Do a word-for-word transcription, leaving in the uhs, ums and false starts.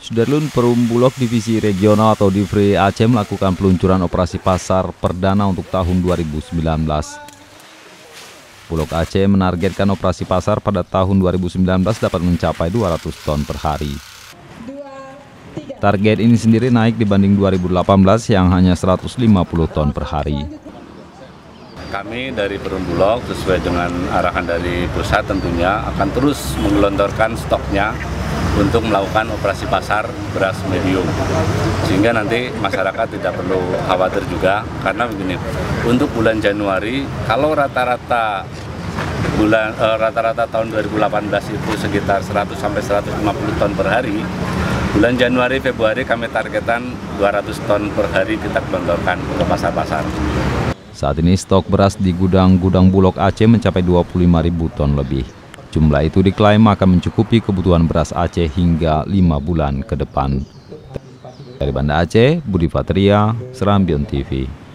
Sudarlun, Perum Bulog Divisi Regional atau Divre Aceh melakukan peluncuran operasi pasar perdana untuk tahun dua ribu sembilan belas. Bulog Aceh menargetkan operasi pasar pada tahun dua ribu sembilan belas dapat mencapai dua ratus ton per hari. Target ini sendiri naik dibanding dua ribu delapan belas yang hanya seratus lima puluh ton per hari. Kami dari Perum Bulog sesuai dengan arahan dari pusat tentunya akan terus menggelontorkan stoknya untuk melakukan operasi pasar beras medium, sehingga nanti masyarakat tidak perlu khawatir juga, karena begini, untuk bulan Januari kalau rata-rata bulan eh, rata-rata tahun dua ribu delapan belas itu sekitar seratus sampai seratus lima puluh ton per hari, bulan Januari Februari kami targetan dua ratus ton per hari kita gelontorkan ke pasar-pasar. Saat ini stok beras di gudang-gudang Bulog Aceh mencapai dua puluh lima ribu ton lebih. Jumlah itu diklaim akan mencukupi kebutuhan beras Aceh hingga lima bulan ke depan. Dari Banda Aceh, Budi Fatria, Serambion T V.